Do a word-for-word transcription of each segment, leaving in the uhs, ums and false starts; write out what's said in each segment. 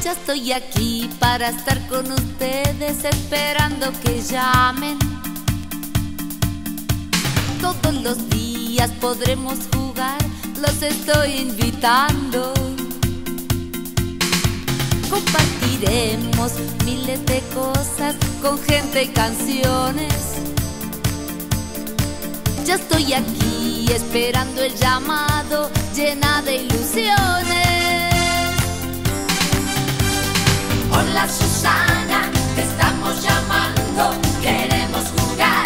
Ya estoy aquí para estar con ustedes, esperando que llamen. Todos los días podremos jugar, los estoy invitando. Compartiremos miles de cosas con gente y canciones. Ya estoy aquí esperando el llamado, llena de ilusiones. Hola Susana, te estamos llamando, queremos jugar.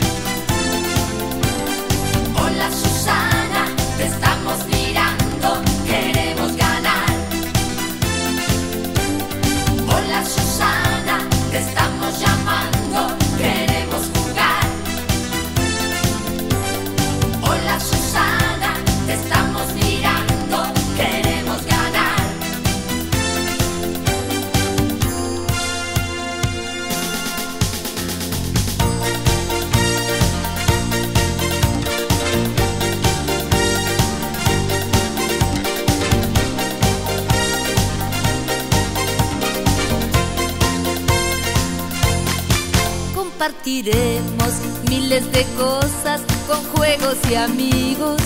Hola Susana, te estamos mirando, queremos ganar. Hola Susana, te estamos llamando, queremos jugar. Hola Susana, te estamos mirando, queremos ganar. Compartiremos miles de cosas con juegos y amigos.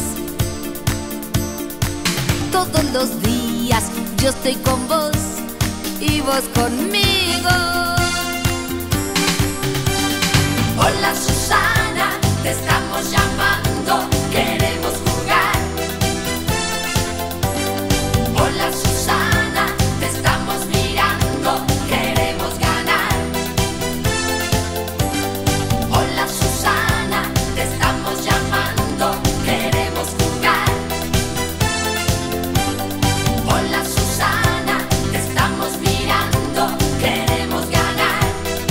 Todos los días yo estoy con vos y vos conmigo. Hola Susana, te estamos llamando, queremos jugar. Hola Susana, te estamos mirando, queremos ganar. Hola Susana, te estamos llamando, queremos jugar. Hola Susana, te estamos mirando, queremos ganar.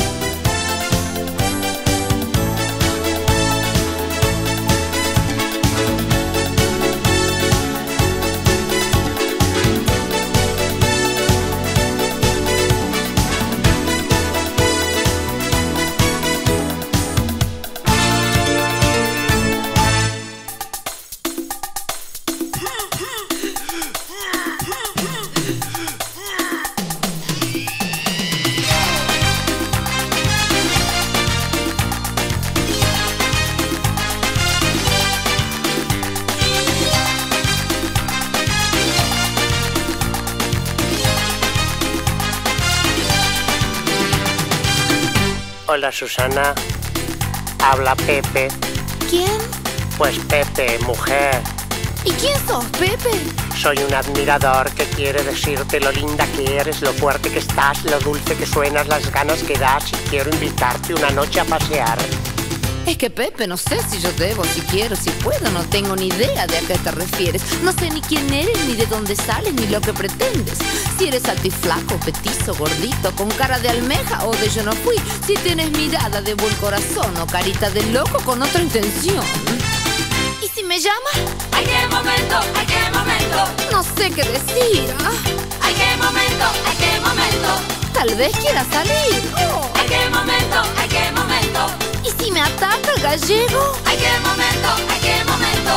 Hola Susana, habla Pepe. ¿Quién? Pues Pepe, mujer. ¿Y quién sos, Pepe? Soy un admirador que quiere decirte lo linda que eres, lo fuerte que estás, lo dulce que suenas, las ganas que das, y quiero invitarte una noche a pasear. Es que Pepe, no sé si yo debo, si quiero, si puedo, no tengo ni idea de a qué te refieres. No sé ni quién eres, ni de dónde sales, ni lo que pretendes. Si eres altiflaco, petizo, gordito, con cara de almeja o de yo no fui. Si tienes mirada de buen corazón o carita de loco con otra intención. ¿Y si me llamas? ¿A qué momento? ¿A qué momento? No sé qué decir. ¿Ah? ¿A qué momento? ¿A qué momento? Tal vez quiera salir. Oh. ¿A qué momento? ¿A qué momento? ¿Y si me ataca el gallego? ¿A qué momento? ¿A qué momento?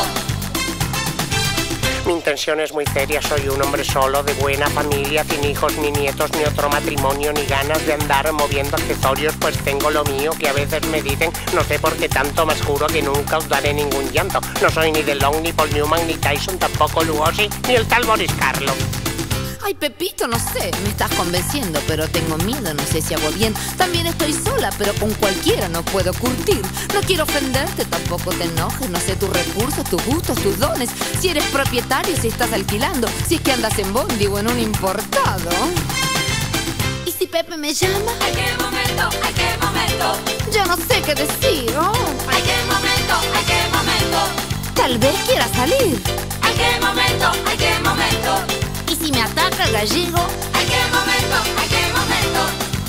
Mi intención es muy seria, soy un hombre solo, de buena familia, sin hijos, ni nietos, ni otro matrimonio, ni ganas de andar moviendo accesorios, pues tengo lo mío, que a veces me dicen, no sé por qué tanto, más juro que nunca os daré ningún llanto. No soy ni DeLong, ni Paul Newman, ni Tyson, tampoco Lugosi, ni el tal Boris Karloff. Ay, Pepito, no sé, me estás convenciendo, pero tengo miedo, no sé si hago bien. También estoy sola, pero con cualquiera no puedo curtir. No quiero ofenderte, tampoco te enojes, no sé tus recursos, tus gustos, tus dones. Si eres propietario, si estás alquilando, si es que andas en bondi o en un importado. ¿Y si Pepe me llama? ¿A qué momento? ¿A qué momento? Yo no sé qué decir, ¿oh? ¿A qué momento? ¿A qué momento? Tal vez quiera salir. ¿A qué momento? ¿A qué momento? ¿Y si me ataca el gallego? ¿A qué momento? ¿A qué momento?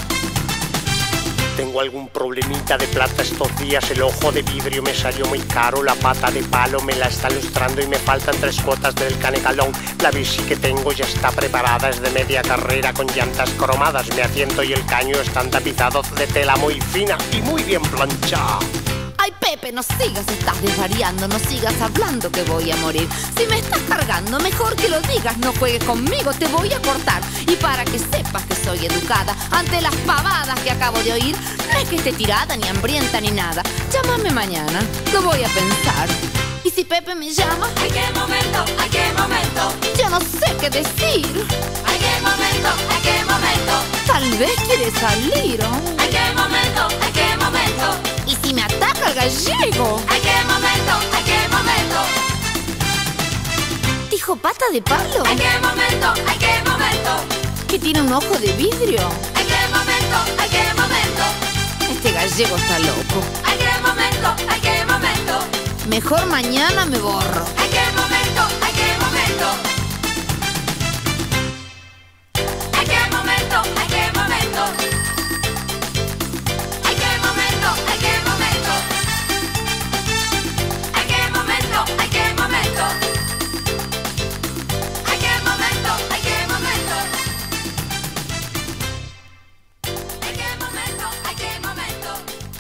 Tengo algún problemita de plata estos días, el ojo de vidrio me salió muy caro, la pata de palo me la está lustrando y me faltan tres cuotas del canecalón. La bici que tengo ya está preparada, es de media carrera con llantas cromadas, mi asiento y el caño están tapizados de tela muy fina y muy bien planchada. Ay, Pepe, no sigas, estás desvariando, no sigas hablando que voy a morir. Si me estás cargando, mejor que lo digas, no juegues conmigo, te voy a cortar. Y para que sepas que soy educada ante las pavadas que acabo de oír, no es que esté tirada, ni hambrienta, ni nada. Llámame mañana, lo voy a pensar. Y si Pepe me llama, Ay, qué momento, ay, qué momento. yo no sé qué decir. Ay, qué momento, ay, qué momento. Tal vez quiere salir, ¿oh? Ay, qué momento, ay, qué momento. Y si me ataca el gallego, Ay, qué momento, ay, qué momento. dijo pata de palo, Ay, qué momento, ay, qué momento. que tiene un ojo de vidrio. Ay, qué momento, ay, qué momento. Este gallego está loco. Ay, qué momento, ay, qué momento. Mejor mañana me borro. Ay, qué momento, ay, qué momento. Ay, qué momento, ay, qué momento. Ay, qué momento, ay, qué momento. Ay, qué momento, ay, qué momento. Ay, qué momento, ay, qué momento. Ay, qué momento, ay, qué momento.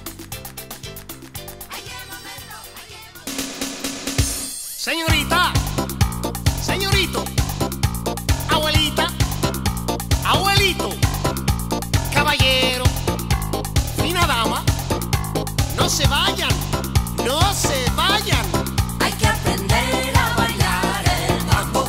Ay, qué momento, ay, qué momento. Señorita, señorito, abuelita, abuelito, caballero, fina dama, no se vayan, no se vayan. Hay que aprender a bailar el mambo.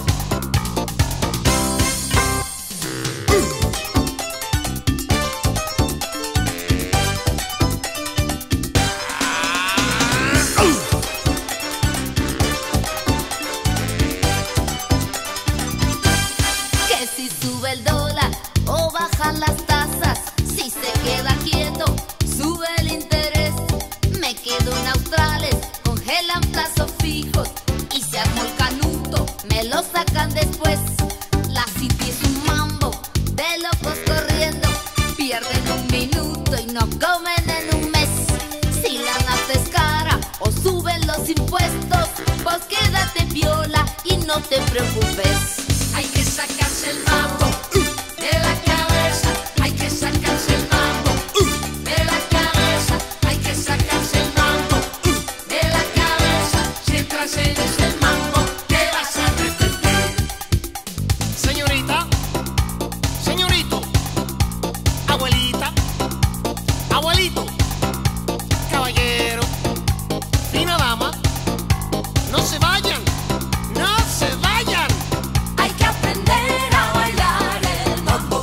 Que si sube el dólar o bajan las tasas, si se queda quieto, sube el interés. Me quedo en Australes, congelan plazos fijos y se armó el canuto, me lo sacan después. La City es un mambo, de locos corriendo, pierden un minuto y no comen en un mes. Si la nafta es cara o suben los impuestos, vos quédate viola y no te preocupes. Hay que sacarse el mambo de la cabeza. Hay que sacarse el mambo de la cabeza. Hay que sacarse el mambo de la cabeza. Si entras en ese mambo, te vas a arrepentir. Señorita, señorito, abuelita, abuelito, caballero, fina dama, no se vayan, no se vayan. Hay que aprender a bailar el mambo.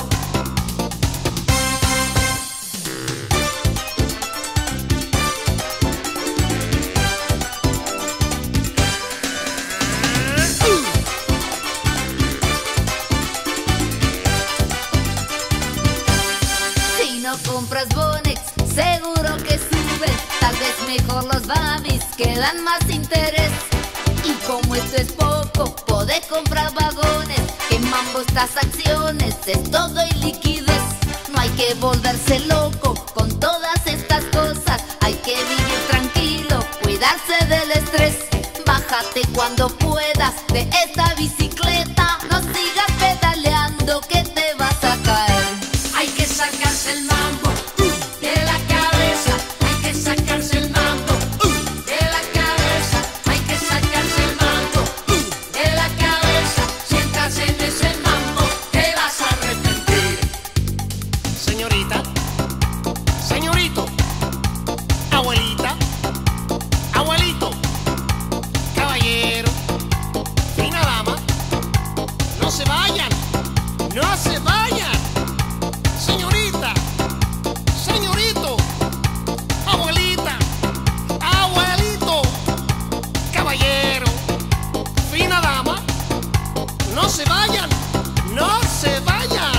Si no compras Bonex, seguro que sube. Tal vez mejor los babis que dan más interés. Y como esto es poco, podés comprar vagones. Que mambo estas acciones, es todo y liquidez. No hay que volverse loco con todas estas cosas. Hay que vivir tranquilo, cuidarse del estrés. Bájate cuando puedas de esta bicicleta. No sigas pedaleando que te vas a caer. Hay que sacarse el mambo de la cabeza. Hay que sacarse el mambo de la cabeza. Hay que sacarse el mambo de la cabeza. Si entras en ese mambo, te vas a arrepentir. Señorita, señorito, abuelita, abuelito, caballero, fina dama, no se vayan, no se vayan. Señorita, señorito, abuelita, abuelito, caballero, fina dama, no se vayan, no se vayan.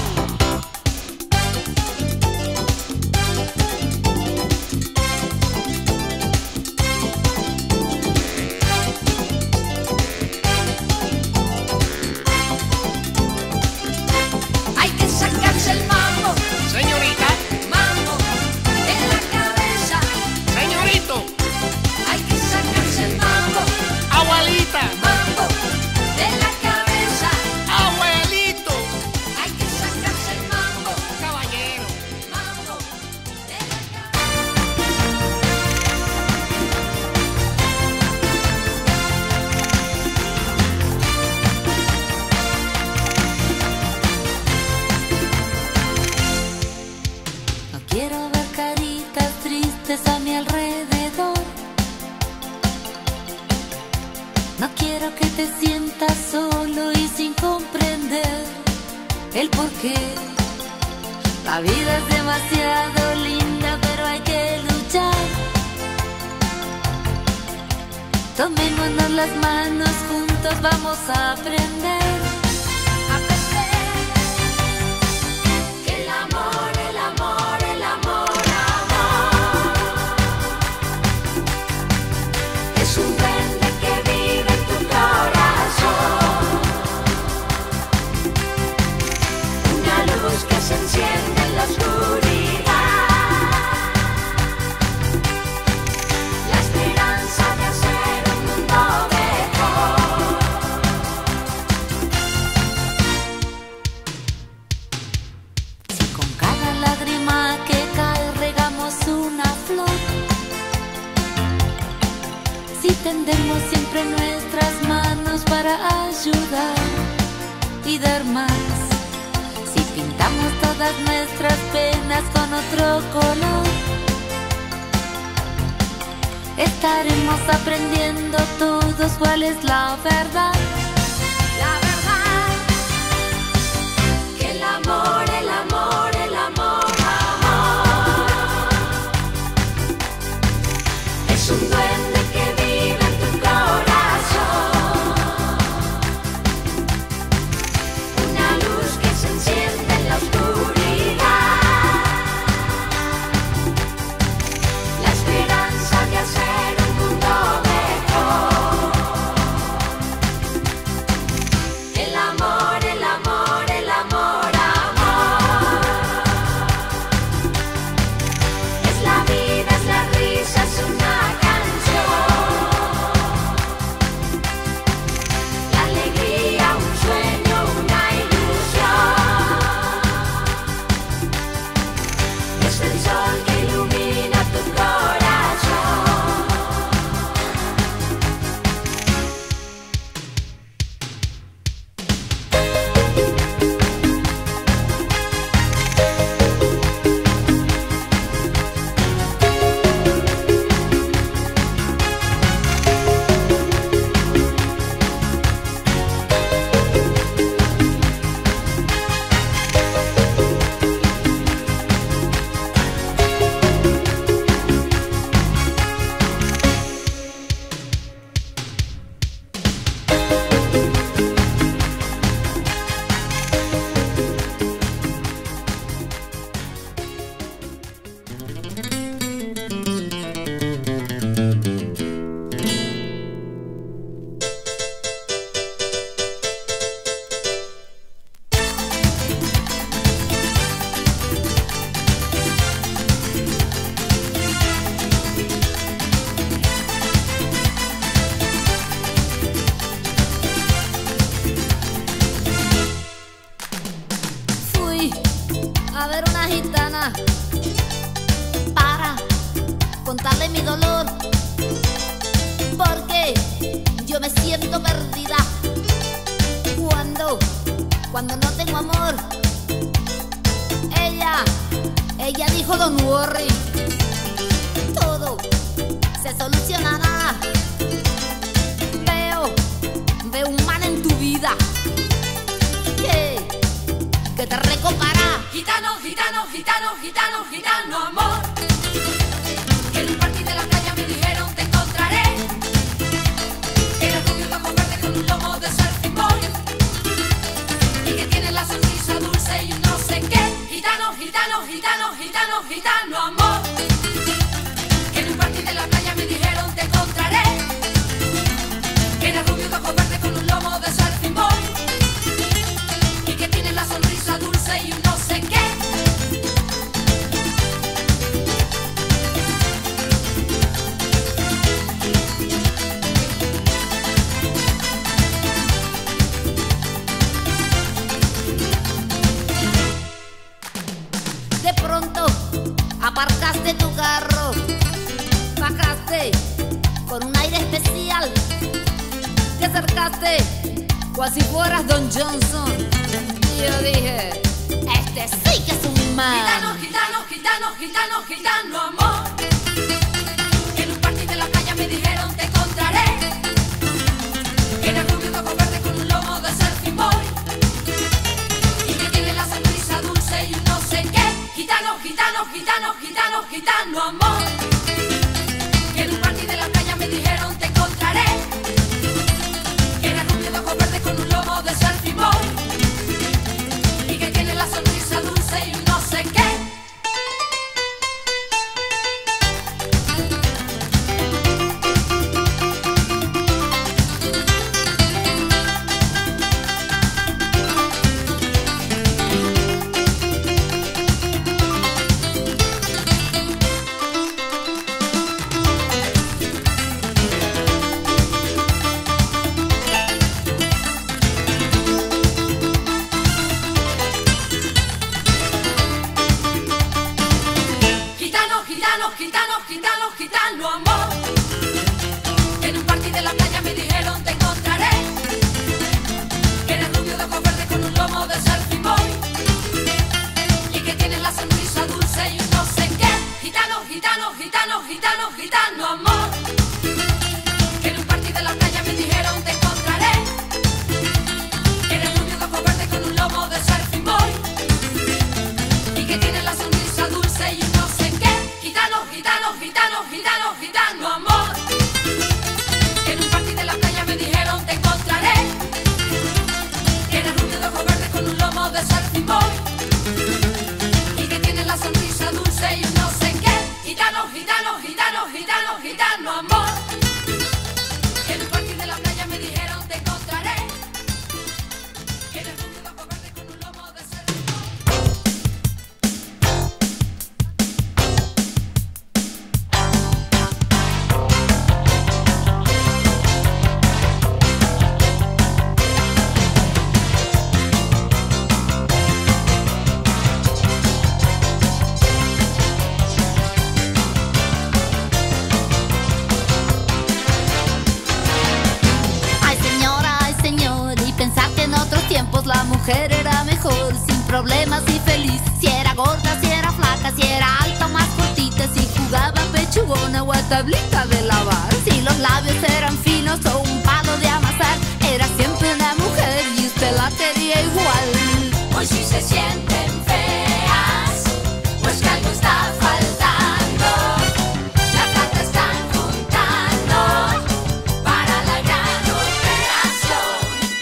Hay que sacarse el porqué. La vida es demasiado linda, pero hay que luchar. Tomémonos las manos juntos, vamos a aprender. Aprender. Que el amor, el amor, el amor, amor es un duende que vive en tu corazón. Una luz que se enciende en la oscuridad. La esperanza de hacer un mundo mejor. Si con cada lágrima que cae regamos una flor, si tendemos siempre nuestras manos para ayudar y dar más, si pintamos todas nuestras penas con otro color, estaremos aprendiendo todos cuál es la verdad. La verdad. Que el amor, el amor, el amor, amor es un duende que vive en tu corazón. Una luz que se enciende en la oscuridad. La esperanza de hacer un mundo mejor. El amor, el amor, el amor, amor es la vida, es la risa, es una canción. La alegría, un sueño, una ilusión. Es el sol que ilumina tu corazón. Fui a ver una gitana para contarle mi dolor, porque yo me siento perdida cuando, cuando no tengo amor. Ella, ella dijo don't worry, todo se solucionará. Veo, veo un man en tu vida que, que te recopará. Gitano, gitano, gitano, gitano, gitano, amor. Que en un party de la playa me dijeron te encontraré. Eres rubio, ojos verdes con un lomo de surfing boy. Y que tienes la sonrisa dulce y un no sé qué. Gitano, gitano, gitano, gitano, gitano, amor. Que en un party de la playa me dijeron te encontraré. Eres rubio, ojos verdes con un lomo de surfing boy. Y que tienes la sonrisa dulce y un no sé qué. De pronto aparcaste tu carro, bajaste con un aire especial, te acercaste cual si fueras Don Johnson. Y yo dije, este sí que es un man. Gitano, gitano, gitano, gitano, gitano, amor. Que en un party de la playa me dijeron te encontraré. Que eres rubio, ojos verdes con un lomo de surfing boy. Y que tienes gitano, amor. Que en un party de la playa me dijeron te encontraré. Que era rubio de ojos verdes con un lomo de selfie boy. Y que tiene la sonrisa dulce y no sé qué. Gitano, gitano, gitano, gitano, amor. Que en un party de la playa me dijeron te encontraré. Que eres rubio de ojos verdes con un lomo de selfie boy. Y que tienes la sonrisa dulce y no sé qué. Gitano, gitano, gitano, gitano, gitano, amor. Que en un party de la playa me dijeron te encontraré. Que eres rubio de ojos verdes con un lomo de selfie boy. Y que tienes la sonrisa dulce y no sé qué. Gitano, gitano, gitano, gitano, gitano, amor. Que en un party de la playa me dijeron te encontraré. Que eres rubio de ojos verdes con un lomo de selfie boy. Y que tienes la sonrisa dulce y no sé qué. Gitano, gitano, gitano, gitano, gitano, amor. Que en un party de la playa me dijeron te encontraré. Que eres rubio de ojos verdes con un lomo de selfie boy. Ay señora, ay señor, y pensar que en otros tiempos la mujer era mejor, sin problemas y feliz. Si era gorda, si era flaca, si era alta o más cortita, si jugaba pechugona o a tablita de lavar. Si los labios eran finos o un palo de amasar, era siempre una mujer y usted la quería igual. Hoy sí se sienten feas, pues que algo está faltando. La plata están juntando para la gran operación.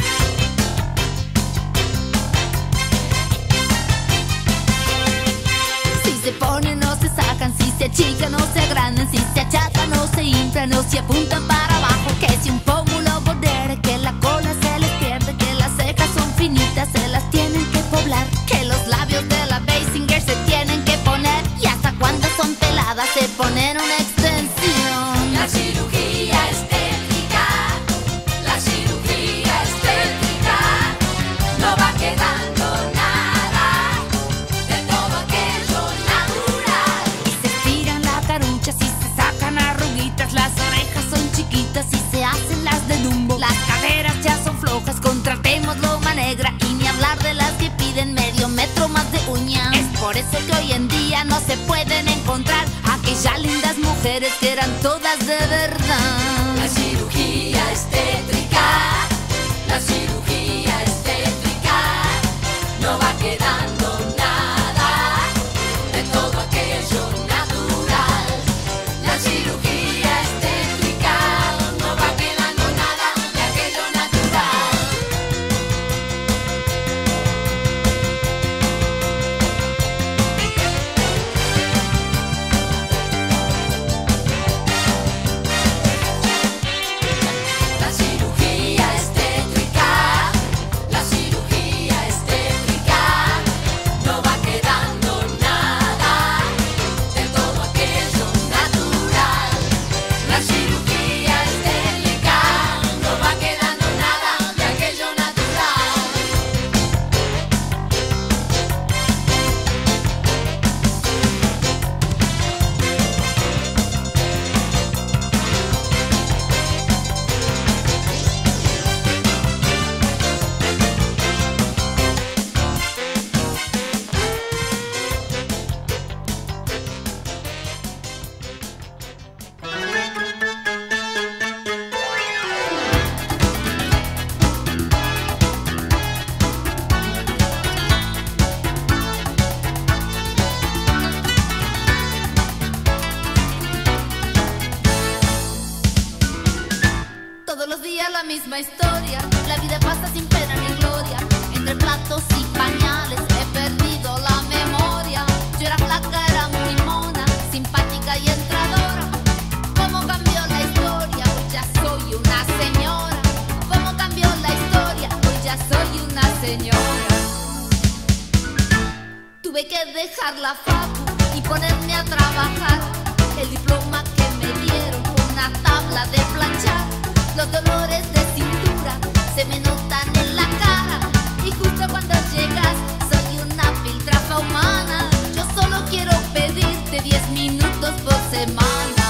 Si se ponen o se sacan, si se achican o se agrandan, si se achatan o se inflan o se apuntan para abajo. Que si un pómulo bordere, que la cola se les pierde, que las cejas son finitas, se las tienen que poblar. Que los labios de la Basinger se tienen que poner, y hasta cuando son peladas se ponen una extensión. La cirugía estética, la cirugía estética, no va quedando nada de todo aquello natural. Y se estiran la carucha, si se sacan arruguitas, las orejas son chiquitas y se hacen las de Dumbo. Las caderas ya son flojas, contratemos loma negra, y ni hablar de las que piden medio metro más de uña. Es por eso que hoy en día no se pueden encontrar aquellas lindas mujeres que eran todas de verdad. La cirugía estétrica, la cirugía estétrica, no va quedando nada de todo aquello natural. La cirugía estétrica, no va quedando nada de aquello natural. Tuve que dejar la facu y ponerme a trabajar. El diploma que me dieron fue una tabla de planchar. Los dolores de cintura se me notan en la cara. Y justo cuando llegas soy una piltrafa humana. Yo solo quiero pedirte diez minutos por semana.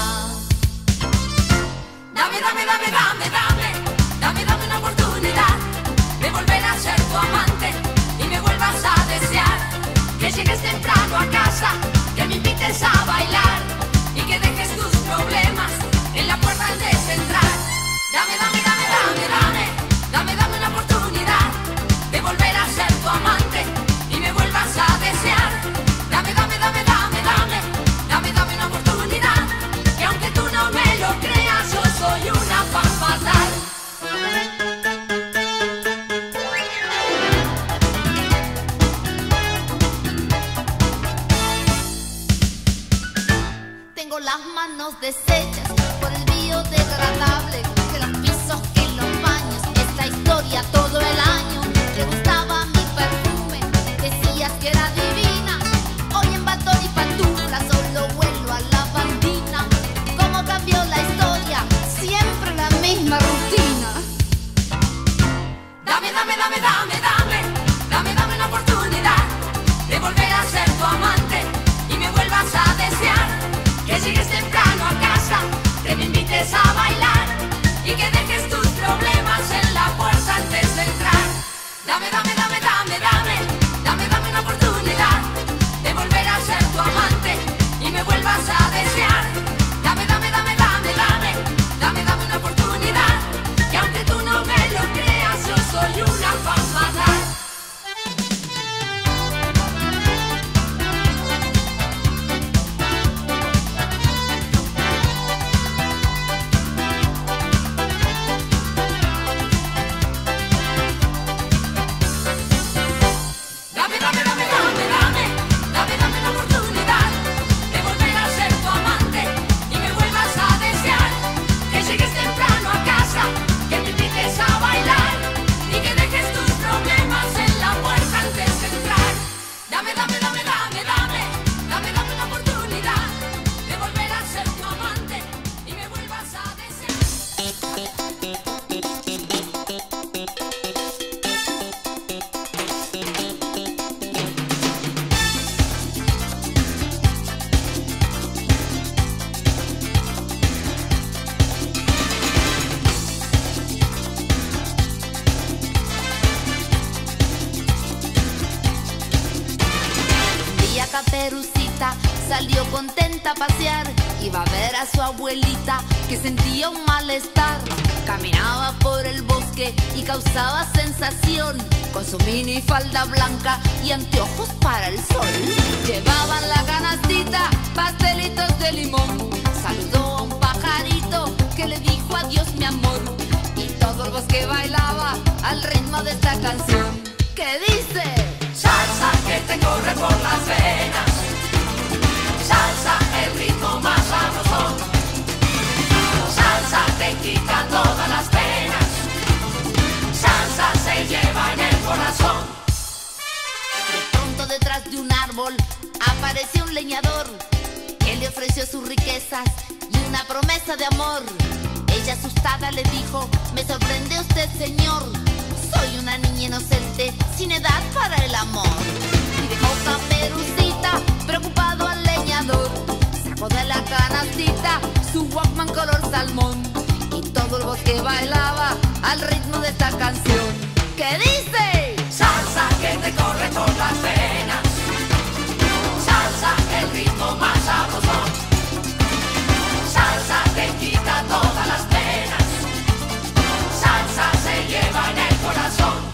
Dame, dame, dame, dame, dame, dame, dame una oportunidad de volver a ser tu amante y me vuelvas a desear. Que llegues temprano a casa, que me invites a bailar y que dejes tus problemas en la puerta antes de entrar. Dame, dame, dame, dame, dame, dame, dame una oportunidad de volver a ser tu amante y me vuelvas a desear. Dame, dame, dame, dame, dame, dame, dame una oportunidad, que aunque tú no me lo creas, yo soy una fan fatal. Tengo las manos deshechas por el biodegradable, que los pisos, que los baños, esta historia todo el año. Te gustaba mi perfume, decías que era divina. Hoy en batón y pantufla solo vuelo a la bandina. ¿Cómo cambió la historia? Siempre la misma rutina. Dame, dame, dame, dame, dame, dame, dame una oportunidad de volver a ser tu amante y me vuelvas a desear. Que llegues temprano a casa, que me invites a bailar y que dejes tus problemas en la puerta antes de entrar. Dame, dame, dame, dame, dame, dame, dame una oportunidad de volver a ser tu amante y me vuelvas a desear. Dame, dame, dame, dame, dame, dame, dame una oportunidad, que aunque tú no me lo creas, yo soy una fan fatal. Dame, dame, dame, dame, dame, dame, dame una oportunidad de volver a ser tu amante y me vuelvas a desear. Que llegues temprano a casa, que me invites a bailar y que dejes tus problemas en la puerta antes de entrar. Dame, dame, dame, dame, dame, dame, dame una oportunidad de volver a ser tu amante y me vuelvas a desear. Un día Caperucita salió contenta a pasear. Iba a ver a su abuelita que sentía un malestar. Caminaba por el bosque y causaba sensación, con su mini falda blanca y anteojos para el sol. Llevaban la canastita pastelitos de limón. Saludó a un pajarito que le dijo adiós mi amor. Y todo el bosque bailaba al ritmo de esta canción, que dice: Salsa que te corre por las venas, salsa el ritmo más sabrosón, salsa te quita todas las penas, salsa se lleva en el corazón. De pronto detrás de un árbol apareció un leñador. Él le ofreció sus riquezas y una promesa de amor. Ella asustada le dijo: me sorprende usted, señor. Soy una niña inocente, sin edad para el amor. Y dejó Caperucita preocupado al leñador. Sacó de la canastita su Walkman color salmón. Y todo el bosque bailaba al ritmo de esta canción, que dice: Salsa que te corre por las venas, salsa el ritmo más sabrosón, salsa te quita todas las penas, salsa se lleva en el corazón.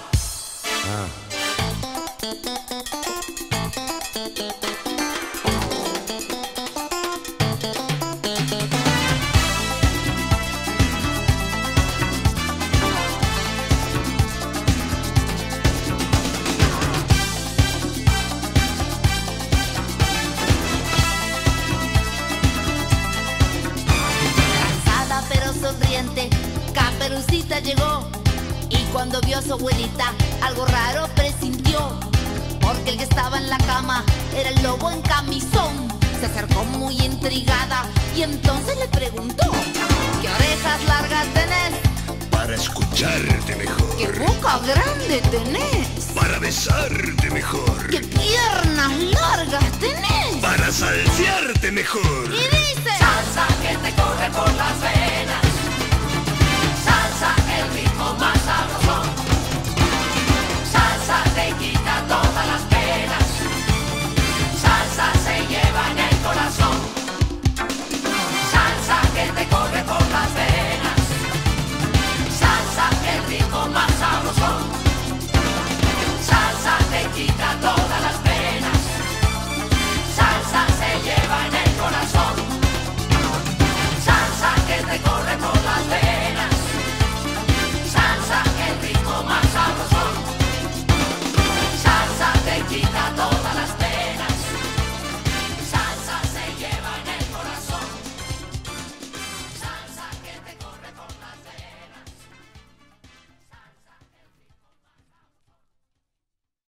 Caperucita llegó y cuando vio a su abuelita algo raro presintió. porque el que estaba en la cama era el lobo en camisón. Se acercó muy intrigada y entonces le preguntó: ¿qué orejas largas tenés? Para escucharte mejor. ¿Qué boca grande tenés? Para besarte mejor. ¿Qué piernas largas tenés? Para salsearte mejor. Y dice: Salsa que te corre por las venas. Salsa, el ritmo más sabrosón. Salsa te quita todas las penas. Salsa se lleva en el corazón. Salsa que te corre por las venas. Salsa, el ritmo más sabrosón. Salsa te quita todas las penas. Salsa se lleva en el corazón. Salsa que te corre por las venas. Salsa, el ritmo más sabrosón. Salsa te quita todas las penas.